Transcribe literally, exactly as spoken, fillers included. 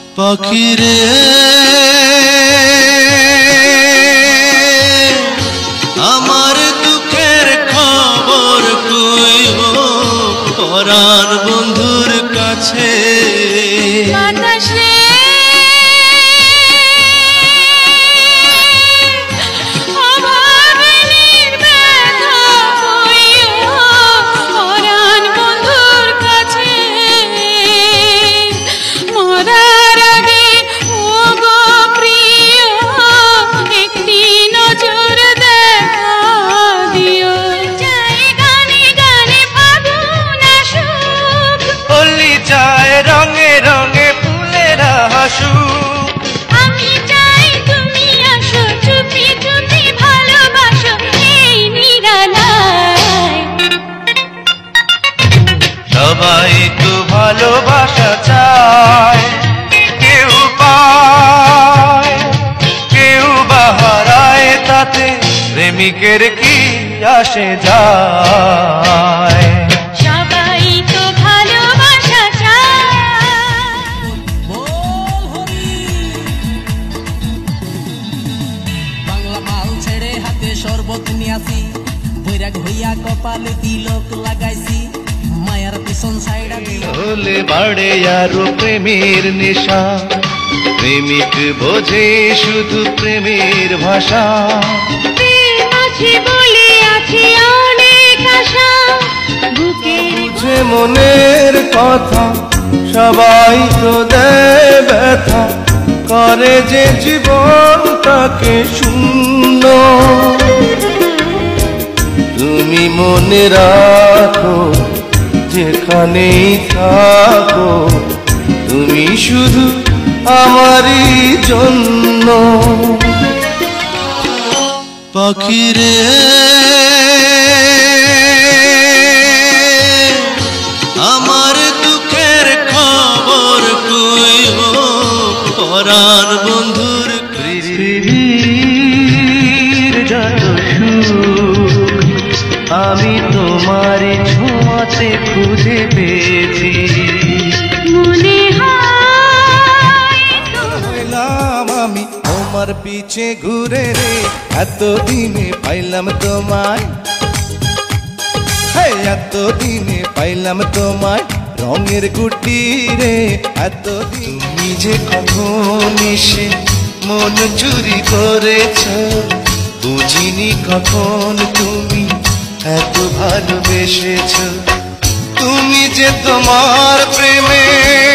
পাখিরে আমার দুঃখের খবর কইও পরাণ বন্ধুর কাছে। আমি চাই তুমি আসো, চুপি চুপি ভালোবাসো এই নিরালায়। সবাই তো ভালোবাসা চায়, কেউ পায় কেউ বাহারায়, তাতে প্রেমিকের কি আসে যায়। শরবত নিয়াছি বৈরাগ হইয়া কপালে তিলক লাগাইছি মায়ার পিছন সাইডা হলে বাড়ে আরো প্রেমের নেশা, প্রেমিক বোঝে শুধু প্রেমের ভাষা। প্রেম আছে বলে আছে অনেক আশা, বুঝে মনের কথা সবাই তো দেয় ব্যথা, করে যে জীবনটাকে শূন্য। তুমি মনে রাখো যেখানেই থাকো, তুমি শুধু আমারই জন্য। পাখিরে আমার দুঃখের খবর কইও পরাণ বন্ধুর পৃথিবীর যত সুখ আমি তোমারে ছোঁয়াতে খুঁজে পেয়েছি। মনে হয় হইলাম আমি তোমার পিছে ঘুরে রে, এতদিনে পাইলাম তোমায়, এতদিনে পাইলাম তোমায় রঙের গুটি রে। এত তুমি যে কখন এসে মন চুরি করেছ, বুঝিনি কখন তুমি এত ভালোবেসেছ। তুমি যে তোমার প্রেমে